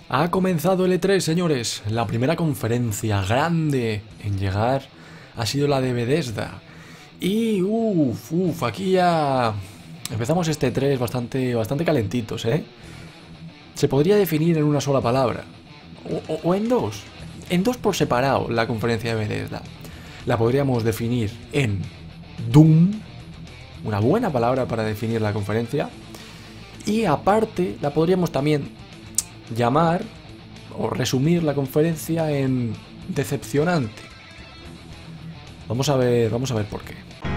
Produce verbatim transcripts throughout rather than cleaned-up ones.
Ha comenzado el E tres, señores. La primera conferencia grande en llegar ha sido la de Bethesda. Y uff, uff, aquí ya empezamos este E tres bastante, bastante calentitos, ¿eh? Se podría definir en una sola palabra. O, o, o en dos. En dos por separado la conferencia de Bethesda. La podríamos definir en Doom. Una buena palabra para definir la conferencia. Y aparte la podríamos también llamar o resumir la conferencia en decepcionante. Vamos a ver, vamos a ver por qué.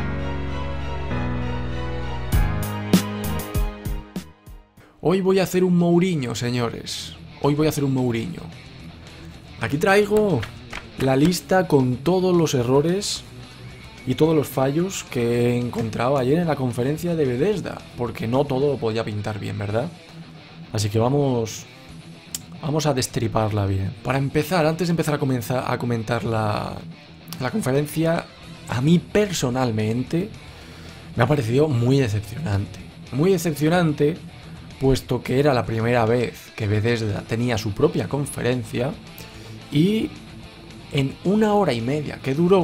Hoy voy a hacer un Mourinho, señores. Hoy voy a hacer un Mourinho. Aquí traigo la lista con todos los errores y todos los fallos que he encontrado ayer en la conferencia de Bethesda, porque no todo lo podía pintar bien, ¿verdad? Así que vamos vamos a destriparla bien. Para empezar, antes de empezar a, comenzar, a comentar la, la conferencia, a mí personalmente me ha parecido muy decepcionante. Muy decepcionante, puesto que era la primera vez que Bethesda tenía su propia conferencia y en una hora y media que duró,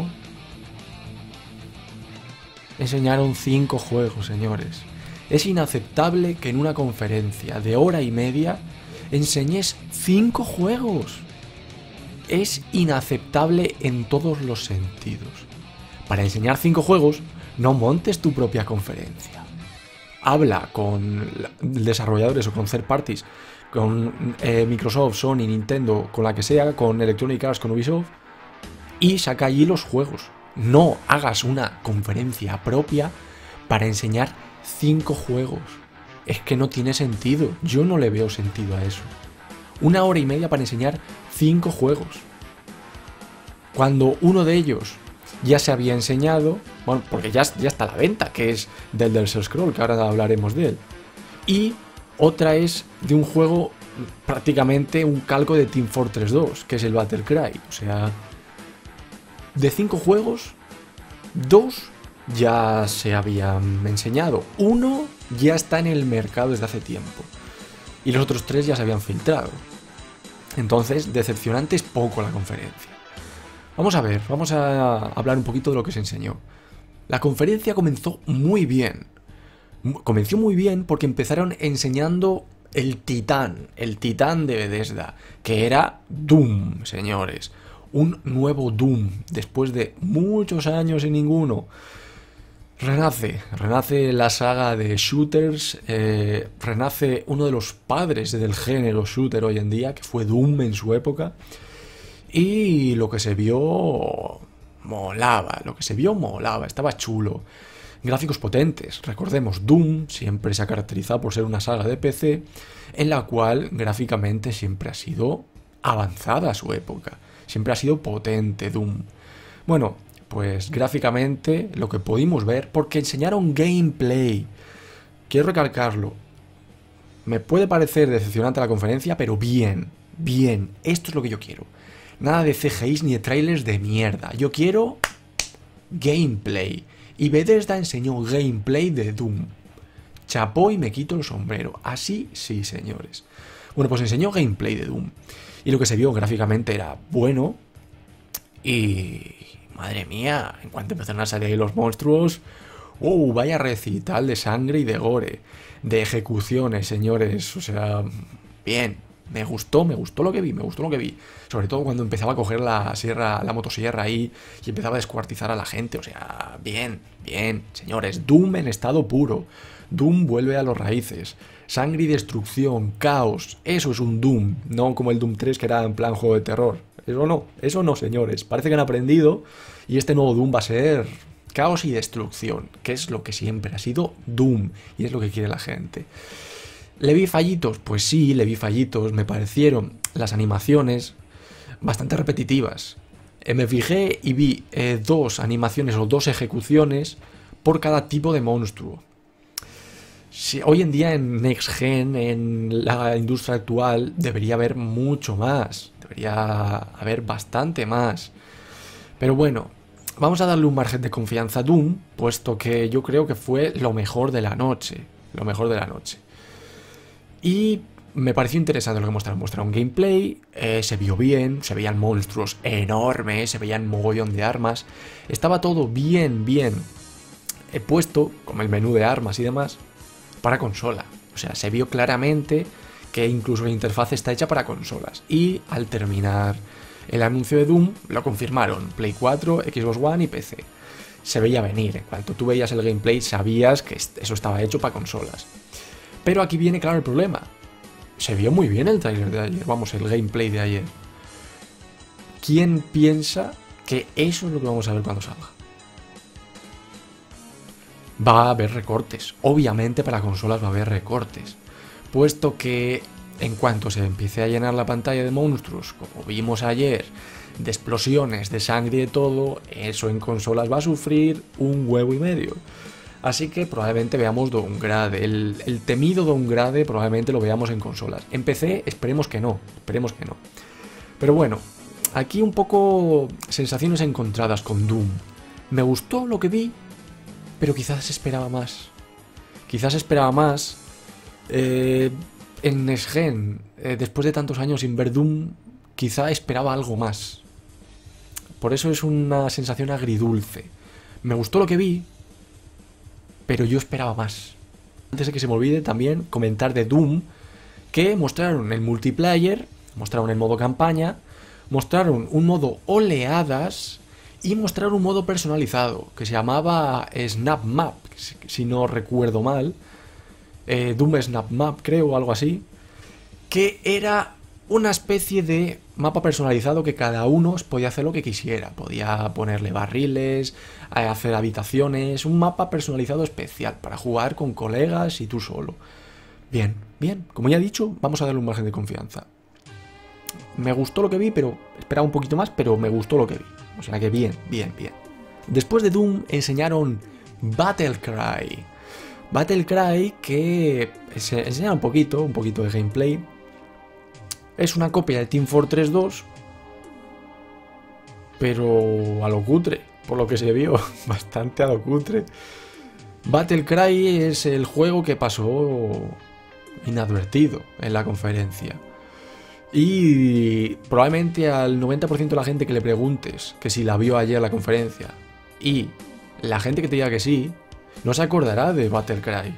enseñaron cinco juegos, señores. Es inaceptable que en una conferencia de hora y media enseñes cinco juegos. Es inaceptable en todos los sentidos. Para enseñar cinco juegos, no montes tu propia conferencia. Habla con desarrolladores o con third parties, con eh, Microsoft, Sony, Nintendo, con la que sea, con Electronic Arts, con Ubisoft, y saca allí los juegos. No hagas una conferencia propia para enseñar cinco juegos. Es que no tiene sentido. Yo no le veo sentido a eso. Una hora y media para enseñar cinco juegos. Cuando uno de ellos ya se había enseñado, bueno, porque ya, ya está a la venta, que es del Elder Scrolls, que ahora hablaremos de él. Y otra es de un juego prácticamente un calco de Team Fortress dos, que es el Battlecry. O sea, de cinco juegos, dos ya se habían enseñado. Uno ya está en el mercado desde hace tiempo. Y los otros tres ya se habían filtrado. Entonces, decepcionante es poco la conferencia. Vamos a ver, vamos a hablar un poquito de lo que se enseñó. La conferencia comenzó muy bien. Comenzó muy bien porque empezaron enseñando el titán, el titán de Bethesda, que era Doom, señores. Un nuevo Doom, después de muchos años y ninguno. Renace, renace la saga de shooters, eh, renace uno de los padres del género shooter hoy en día, que fue Doom en su época. Y lo que se vio molaba, lo que se vio molaba, estaba chulo. Gráficos potentes, recordemos, Doom siempre se ha caracterizado por ser una saga de P C en la cual gráficamente siempre ha sido avanzada a su época. Siempre ha sido potente Doom. Bueno, pues gráficamente lo que pudimos ver, porque enseñaron gameplay. Quiero recalcarlo. Me puede parecer decepcionante la conferencia, pero bien, bien. Esto es lo que yo quiero. Nada de C G Is ni de trailers de mierda. Yo quiero gameplay. Y Bethesda enseñó gameplay de Doom. Chapó y me quito el sombrero. Así sí, señores. Bueno, pues enseñó gameplay de Doom. Y lo que se vio gráficamente era bueno. Y madre mía, en cuanto empezaron a salir los monstruos, ¡uh! Vaya recital de sangre y de gore, de ejecuciones, señores. O sea, bien, me gustó, me gustó lo que vi, me gustó lo que vi. Sobre todo cuando empezaba a coger la sierra, la motosierra ahí y empezaba a descuartizar a la gente. O sea, bien, bien, señores. Doom en estado puro. Doom vuelve a las raíces. Sangre y destrucción, caos. Eso es un Doom, no como el Doom tres que era en plan juego de terror. Eso no, eso no, señores. Parece que han aprendido y este nuevo Doom va a ser caos y destrucción, que es lo que siempre ha sido Doom y es lo que quiere la gente. ¿Le vi fallitos? Pues sí, le vi fallitos. Me parecieron las animaciones bastante repetitivas. Eh, me fijé y vi eh, dos animaciones o dos ejecuciones por cada tipo de monstruo. Si hoy en día en Next Gen, en la industria actual, debería haber mucho más. Debería haber bastante más. Pero bueno, vamos a darle un margen de confianza a Doom, puesto que yo creo que fue lo mejor de la noche. Lo mejor de la noche. Y me pareció interesante lo que mostraron. Mostraron gameplay, eh, se vio bien, se veían monstruos enormes, se veían mogollón de armas. Estaba todo bien, bien he puesto, como el menú de armas y demás, para consola. O sea, se vio claramente que incluso la interfaz está hecha para consolas. Y al terminar el anuncio de Doom, lo confirmaron. Play cuatro, Xbox One y P C. Se veía venir. En cuanto tú veías el gameplay, sabías que eso estaba hecho para consolas. Pero aquí viene claro el problema. Se vio muy bien el trailer de ayer, vamos, el gameplay de ayer. ¿Quién piensa que eso es lo que vamos a ver cuando salga? Va a haber recortes. Obviamente para consolas va a haber recortes. Puesto que en cuanto se empiece a llenar la pantalla de monstruos, como vimos ayer, de explosiones, de sangre y de todo, eso en consolas va a sufrir un huevo y medio. Así que probablemente veamos downgrade. El, el temido downgrade probablemente lo veamos en consolas. En P C esperemos que no, esperemos que no. Pero bueno, aquí un poco sensaciones encontradas con Doom. Me gustó lo que vi, pero quizás esperaba más. Quizás esperaba más. Eh, en Next Gen, eh, después de tantos años sin ver Doom, quizá esperaba algo más. Por eso es una sensación agridulce. Me gustó lo que vi, pero yo esperaba más. Antes de que se me olvide también comentar de Doom, que mostraron el multiplayer, mostraron el modo campaña, mostraron un modo oleadas y mostraron un modo personalizado que se llamaba Snap Map, si no recuerdo mal, eh, Doom Snap Map creo o algo así, que era una especie de mapa personalizado que cada uno podía hacer lo que quisiera. Podía ponerle barriles, hacer habitaciones, un mapa personalizado especial para jugar con colegas y tú solo. Bien, bien, como ya he dicho, vamos a darle un margen de confianza. Me gustó lo que vi, pero esperaba un poquito más, pero me gustó lo que vi. O sea que bien, bien, bien. Después de Doom enseñaron Battlecry. Battlecry que se enseña un poquito, un poquito de gameplay. Es una copia de Team Fortress dos, pero a lo cutre, por lo que se vio, bastante a lo cutre. Battlecry es el juego que pasó inadvertido en la conferencia. Y probablemente al noventa por ciento de la gente que le preguntes que si la vio ayer la conferencia y la gente que te diga que sí, no se acordará de Battlecry.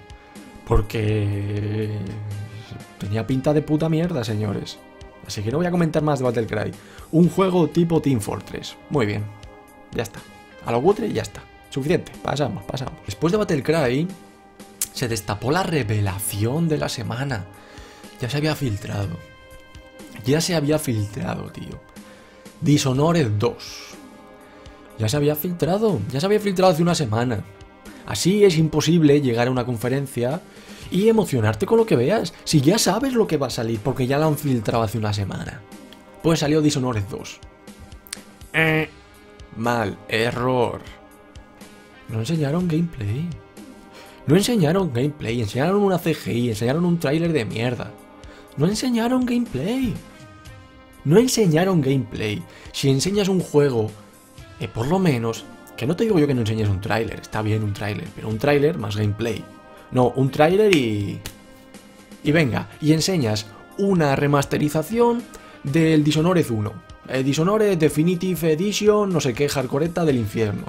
Porque tenía pinta de puta mierda, señores. Así que no voy a comentar más de Battlecry. Un juego tipo Team Fortress. Muy bien. Ya está. A lo cutre ya está. Suficiente. Pasamos, pasamos. Después de Battlecry se destapó la revelación de la semana. Ya se había filtrado. Ya se había filtrado, tío. Dishonored dos. Ya se había filtrado. Ya se había filtrado hace una semana. Así es imposible llegar a una conferencia y emocionarte con lo que veas, si ya sabes lo que va a salir, porque ya lo han filtrado hace una semana. Pues salió Dishonored dos. Eh, mal, error. No enseñaron gameplay. No enseñaron gameplay, enseñaron una C G I, enseñaron un tráiler de mierda. No enseñaron gameplay. No enseñaron gameplay. Si enseñas un juego, eh, por lo menos, que no te digo yo que no enseñes un tráiler, está bien un tráiler, pero un tráiler más gameplay. No, un tráiler y... Y venga, y enseñas una remasterización del Dishonored uno. Eh, Dishonored Definitive Edition, no sé qué, hardcoreta del infierno.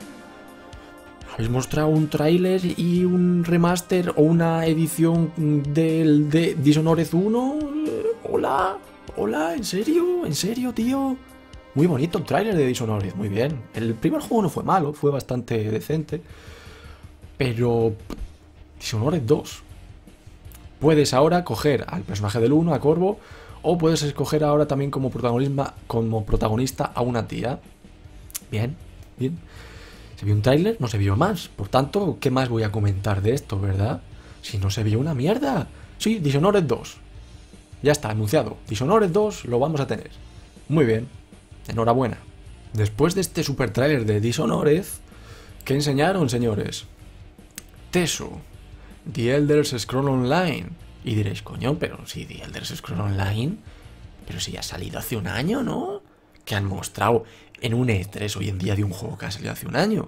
¿Habéis mostrado un tráiler y un remaster o una edición del de Dishonored uno? Hola, hola, ¿en serio? ¿En serio, tío? Muy bonito el tráiler de Dishonored, muy bien. El primer juego no fue malo, fue bastante decente. Pero... Dishonored dos. Puedes ahora coger al personaje del uno, a Corvo, o puedes escoger ahora también como protagonista, como protagonista a una tía. Bien, bien. ¿Se vio un tráiler? No se vio más. Por tanto, ¿qué más voy a comentar de esto, verdad? Si no se vio una mierda. Sí, Dishonored dos. Ya está, anunciado. Dishonored dos lo vamos a tener. Muy bien. Enhorabuena. Después de este super tráiler de Dishonored, ¿qué enseñaron, señores? Teso. The Elder Scrolls Online. Y diréis, coño, pero si The Elder Scrolls Online, pero si ha salido hace un año, ¿no? Que han mostrado en un E tres hoy en día de un juego que ha salido hace un año.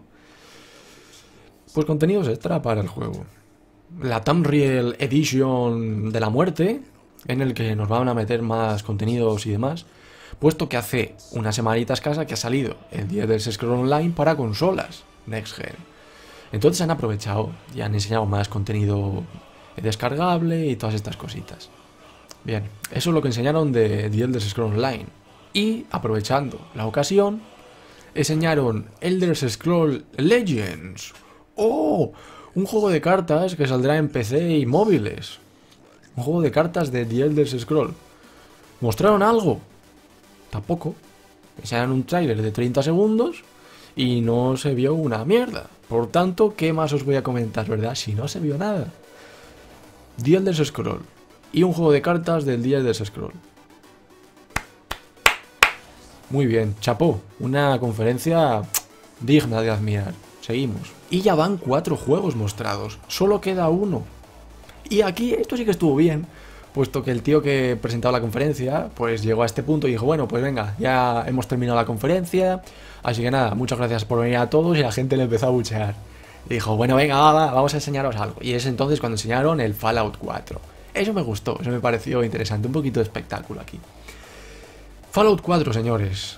Pues contenidos extra para el juego. La Tamriel Edition de la muerte, en el que nos van a meter más contenidos y demás, puesto que hace unas semanitas casa que ha salido el The Elder Scrolls Online para consolas Next Gen. Entonces han aprovechado y han enseñado más contenido descargable y todas estas cositas. Bien, eso es lo que enseñaron de The Elder Scrolls Online. Y, aprovechando la ocasión, enseñaron Elder Scrolls Legends. ¡Oh! Un juego de cartas que saldrá en P C y móviles. Un juego de cartas de The Elder Scrolls. ¿Mostraron algo? Tampoco. Enseñaron un tráiler de treinta segundos y no se vio una mierda. Por tanto, ¿qué más os voy a comentar, verdad? Si no se vio nada. The Elder Scrolls. Y un juego de cartas del The Elder Scrolls. Muy bien, chapó. Una conferencia digna de admirar. Seguimos. Y ya van cuatro juegos mostrados. Solo queda uno. Y aquí esto sí que estuvo bien, puesto que el tío que presentaba la conferencia, pues llegó a este punto y dijo, bueno, pues venga, ya hemos terminado la conferencia, así que nada, muchas gracias por venir a todos, y la gente le empezó a buchear. Y dijo, bueno, venga, va, va, vamos a enseñaros algo. Y es entonces cuando enseñaron el Fallout cuatro. Eso me gustó, eso me pareció interesante, un poquito de espectáculo aquí. Fallout cuatro, señores.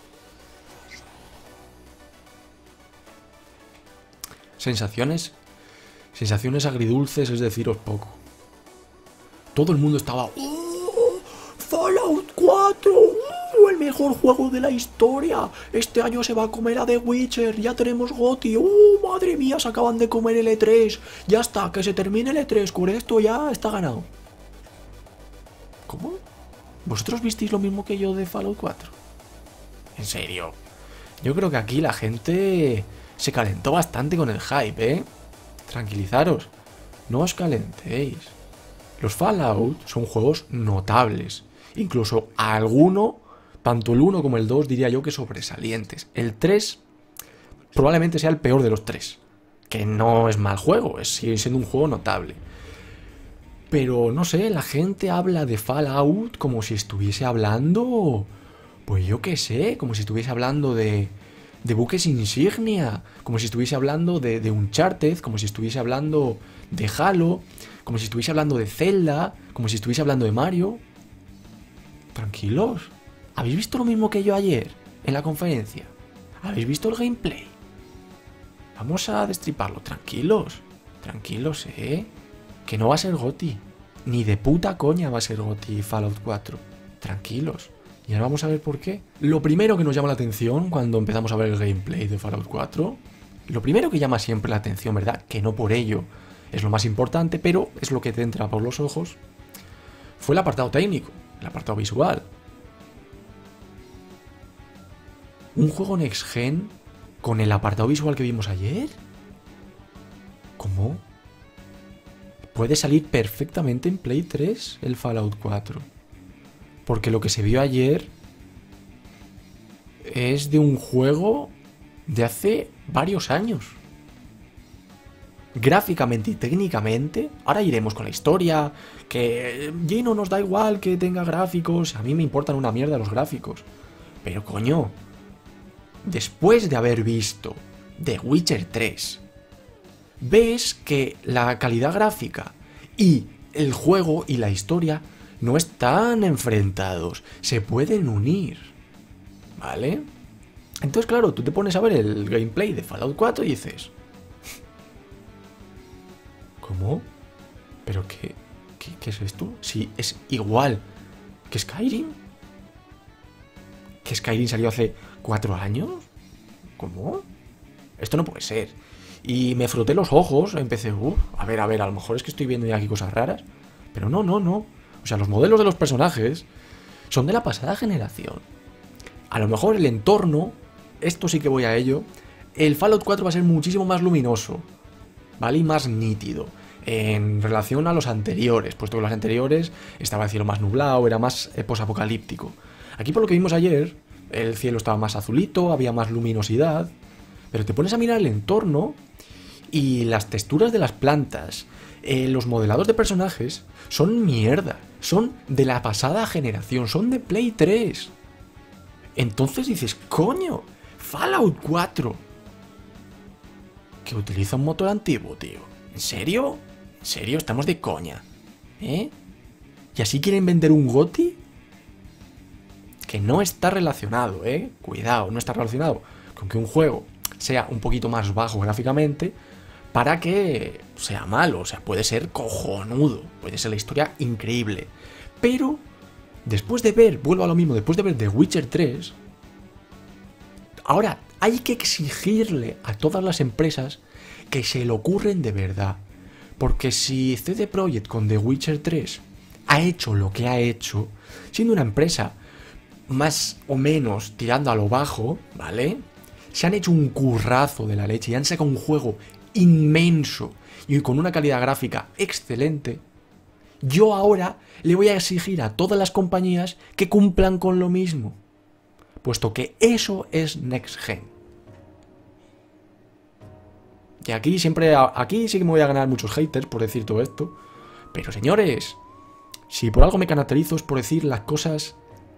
Sensaciones, sensaciones agridulces, es deciros poco. Todo el mundo estaba, ¡oh! ¡Fallout cuatro! ¡Oh! ¡El mejor juego de la historia! Este año se va a comer a The Witcher, ya tenemos GOTY. ¡Oh, madre mía! Se acaban de comer el E tres. Ya está, que se termine el E tres, con esto ya está ganado. ¿Cómo? ¿Vosotros visteis lo mismo que yo de Fallout cuatro? ¿En serio? Yo creo que aquí la gente se calentó bastante con el hype, ¿eh? Tranquilizaros, no os calentéis. Los Fallout son juegos notables. Incluso a alguno, tanto el uno como el dos, diría yo que sobresalientes. El tres probablemente sea el peor de los tres. Que no es mal juego, es, sigue siendo un juego notable. Pero no sé, la gente habla de Fallout como si estuviese hablando, pues yo qué sé, como si estuviese hablando de, de buques insignia, como si estuviese hablando de, de Uncharted, como si estuviese hablando de Halo, como si estuviese hablando de Zelda, como si estuviese hablando de Mario. Tranquilos, ¿habéis visto lo mismo que yo ayer en la conferencia? ¿Habéis visto el gameplay? Vamos a destriparlo, tranquilos, tranquilos, eh. Que no va a ser GOTY. Ni de puta coña va a ser GOTY Fallout cuatro. Tranquilos. Y ahora vamos a ver por qué. Lo primero que nos llama la atención cuando empezamos a ver el gameplay de Fallout cuatro, lo primero que llama siempre la atención, ¿verdad? Que no por ello es lo más importante, pero es lo que te entra por los ojos, fue el apartado técnico, el apartado visual. ¿Un juego Next Gen con el apartado visual que vimos ayer? ¿Cómo? Puede salir perfectamente en Play tres el Fallout cuatro. Porque lo que se vio ayer es de un juego de hace varios años. Gráficamente y técnicamente, ahora iremos con la historia, que Gino nos da igual que tenga gráficos, a mí me importan una mierda los gráficos. Pero coño, después de haber visto The Witcher tres, ves que la calidad gráfica y el juego y la historia no están enfrentados, se pueden unir, ¿vale? Entonces, claro, tú te pones a ver el gameplay de Fallout cuatro y dices, ¿cómo? ¿Pero qué, qué, qué es esto? Si es igual que Skyrim, que Skyrim salió hace cuatro años, ¿cómo? Esto no puede ser. Y me froté los ojos, empecé, uff, a ver, a ver, a lo mejor es que estoy viendo ya aquí cosas raras. Pero no, no, no. O sea, los modelos de los personajes son de la pasada generación. A lo mejor el entorno, esto sí que voy a ello, el Fallout cuatro va a ser muchísimo más luminoso, ¿vale? Y más nítido, en relación a los anteriores, puesto que los anteriores estaba el cielo más nublado, era más eh, posapocalíptico. Aquí por lo que vimos ayer, el cielo estaba más azulito, había más luminosidad, pero te pones a mirar el entorno y las texturas de las plantas, eh, los modelados de personajes, son mierda. Son de la pasada generación, son de Play tres. Entonces dices, coño, Fallout cuatro, que utiliza un motor antiguo, tío. ¿En serio? ¿En serio? Estamos de coña, ¿eh? ¿Y así quieren vender un GOTY? Que no está relacionado, ¿eh? Cuidado, no está relacionado con que un juego sea un poquito más bajo gráficamente para que sea malo. O sea, puede ser cojonudo, puede ser la historia increíble. Pero, después de ver, vuelvo a lo mismo, después de ver The Witcher tres, ahora hay que exigirle a todas las empresas que se le ocurren de verdad. Porque si C D Projekt con The Witcher tres ha hecho lo que ha hecho, siendo una empresa más o menos tirando a lo bajo, ¿vale? Se han hecho un currazo de la leche y han sacado un juego inmenso y con una calidad gráfica excelente. Yo ahora le voy a exigir a todas las compañías que cumplan con lo mismo, puesto que eso es Next Gen. Y aquí siempre, aquí sí que me voy a ganar muchos haters por decir todo esto, pero señores, si por algo me caracterizo es por decir las cosas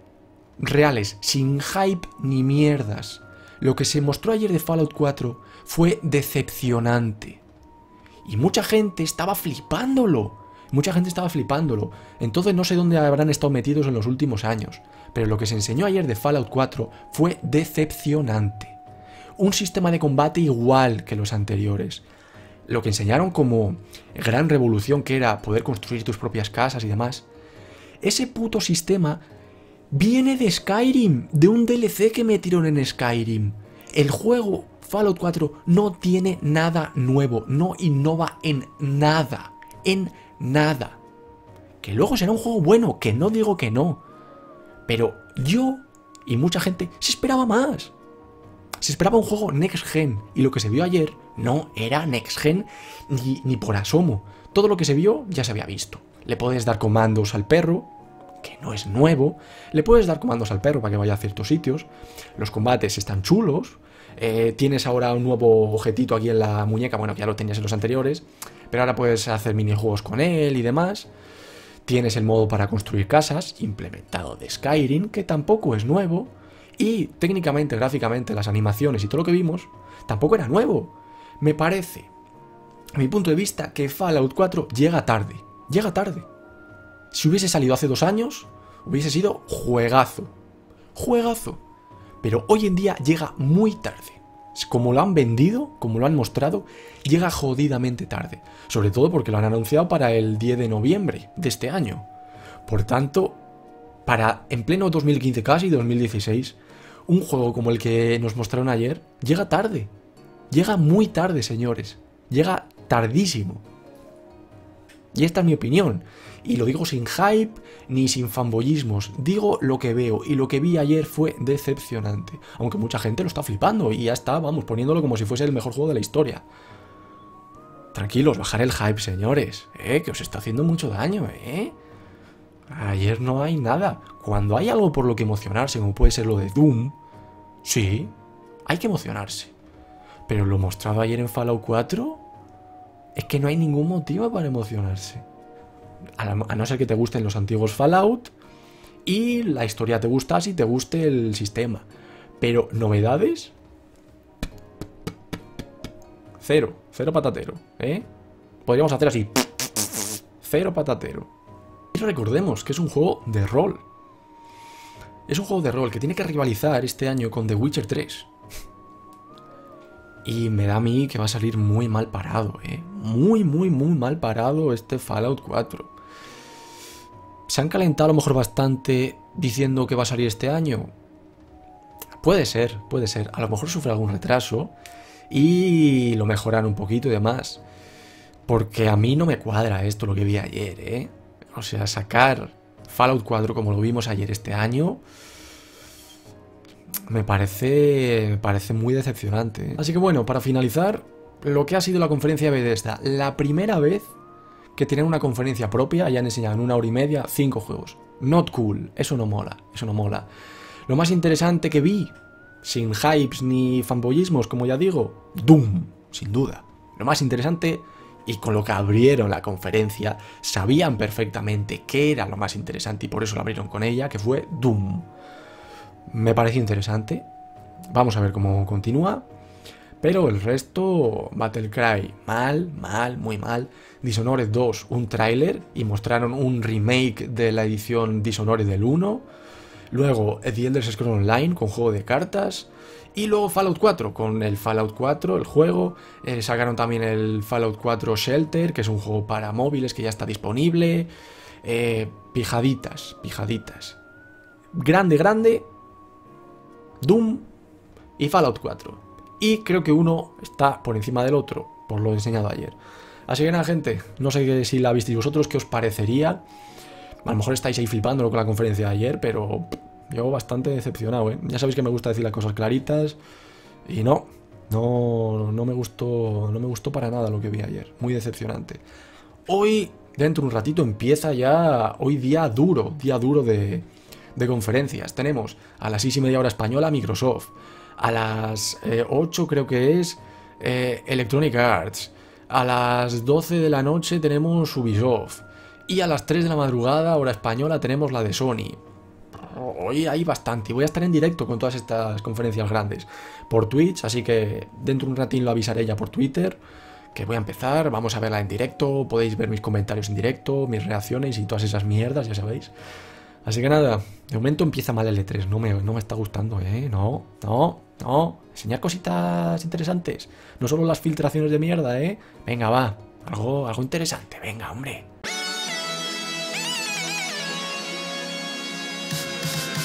reales, sin hype ni mierdas. Lo que se mostró ayer de Fallout cuatro fue decepcionante. Y mucha gente estaba flipándolo. Mucha gente estaba flipándolo. Entonces no sé dónde habrán estado metidos en los últimos años. Pero lo que se enseñó ayer de Fallout cuatro fue decepcionante. Un sistema de combate igual que los anteriores. Lo que enseñaron como gran revolución, que era poder construir tus propias casas y demás. Ese puto sistema viene de Skyrim, de un D L C que metieron en Skyrim. El juego Fallout cuatro no tiene nada nuevo, no innova en nada, en nada. Que luego será un juego bueno, que no digo que no. Pero yo y mucha gente se esperaba más. Se esperaba un juego Next Gen, y lo que se vio ayer no era Next Gen ni, ni por asomo. Todo lo que se vio ya se había visto. Le puedes dar comandos al perro, que no es nuevo. Le puedes dar comandos al perro para que vaya a ciertos sitios. Los combates están chulos. Eh, tienes ahora un nuevo objetito aquí en la muñeca, bueno, que ya lo tenías en los anteriores, pero ahora puedes hacer minijuegos con él y demás. Tienes el modo para construir casas, implementado de Skyrim, que tampoco es nuevo. Y técnicamente, gráficamente, las animaciones y todo lo que vimos, tampoco era nuevo. Me parece, a mi punto de vista, que Fallout cuatro llega tarde. Llega tarde. Si hubiese salido hace dos años, hubiese sido juegazo. Juegazo. Pero hoy en día llega muy tarde. Como lo han vendido, como lo han mostrado, llega jodidamente tarde. Sobre todo porque lo han anunciado para el diez de noviembre de este año. Por tanto, para en pleno dos mil quince casi, dos mil dieciséis, un juego como el que nos mostraron ayer, llega tarde. Llega muy tarde, señores. Llega tardísimo. Y esta es mi opinión. Y lo digo sin hype ni sin fanboyismos. Digo lo que veo. Y lo que vi ayer fue decepcionante. Aunque mucha gente lo está flipando. Y ya está, vamos, poniéndolo como si fuese el mejor juego de la historia. Tranquilos, bajar el hype, señores. ¿Eh? Que os está haciendo mucho daño, ¿eh? Ayer no hay nada. Cuando hay algo por lo que emocionarse, como puede ser lo de Doom, sí, hay que emocionarse. Pero lo mostrado ayer en Fallout cuatro... es que no hay ningún motivo para emocionarse. A no ser que te gusten los antiguos Fallout y la historia te gusta si te guste el sistema. Pero novedades, cero, cero patatero, ¿eh? Podríamos hacer así, cero patatero. Y recordemos que es un juego de rol. Es un juego de rol que tiene que rivalizar este año con The Witcher tres. Y me da a mí que va a salir muy mal parado, ¿eh? Muy, muy, muy mal parado este Fallout cuatro. ¿Se han calentado a lo mejor bastante diciendo que va a salir este año? Puede ser, puede ser. A lo mejor sufre algún retraso y lo mejoran un poquito y demás. Porque a mí no me cuadra esto lo que vi ayer, ¿eh? O sea, sacar Fallout cuatro como lo vimos ayer este año... Me parece, me parece muy decepcionante. Así que bueno, para finalizar, lo que ha sido la conferencia de Bethesda. La primera vez que tienen una conferencia propia, hayan enseñado en una hora y media cinco juegos. Not cool, eso no mola, eso no mola. Lo más interesante que vi, sin hypes ni fanboyismos, como ya digo, Doom, sin duda. Lo más interesante, y con lo que abrieron la conferencia, sabían perfectamente qué era lo más interesante y por eso lo abrieron con ella, que fue Doom. Me parece interesante. Vamos a ver cómo continúa. Pero el resto, Battlecry, mal, mal, muy mal. Dishonored dos, un tráiler y mostraron un remake de la edición Dishonored del uno. Luego The Elder Scrolls Online con juego de cartas. Y luego Fallout cuatro, con el Fallout cuatro, el juego. Eh, sacaron también el Fallout cuatro Shelter, que es un juego para móviles que ya está disponible. Eh, pijaditas, pijaditas. Grande, grande. Doom y Fallout cuatro. Y creo que uno está por encima del otro, por lo enseñado ayer. Así que nada, gente, no sé si la visteis vosotros, qué os parecería. A lo mejor estáis ahí flipándolo con la conferencia de ayer, pero yo bastante decepcionado, ¿eh? Ya sabéis que me gusta decir las cosas claritas. Y no, no, no me gustó, no me gustó para nada lo que vi ayer. Muy decepcionante. Hoy, dentro de un ratito, empieza ya, hoy día duro, día duro de, de conferencias. Tenemos a las seis y media hora española Microsoft. A las eh, ocho creo que es eh, Electronic Arts. A las doce de la noche tenemos Ubisoft. Y a las tres de la madrugada, hora española, tenemos la de Sony. Hoy hay bastante. Y voy a estar en directo con todas estas conferencias grandes por Twitch. Así que dentro de un ratín lo avisaré ya por Twitter. Que voy a empezar. Vamos a verla en directo. Podéis ver mis comentarios en directo, mis reacciones y todas esas mierdas, ya sabéis. Así que nada, de momento empieza mal el E tres, no me, no me está gustando, ¿eh? No, no, no. Enseñar cositas interesantes, no solo las filtraciones de mierda, ¿eh? Venga, va, algo, algo interesante, venga, hombre.